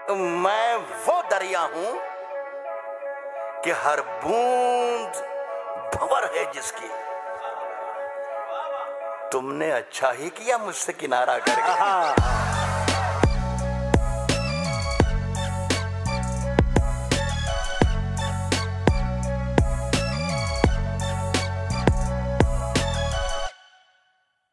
मैं वो दरिया हूं कि हर बूंद भंवर है जिसकी। तुमने अच्छा ही किया मुझसे किनारा करके।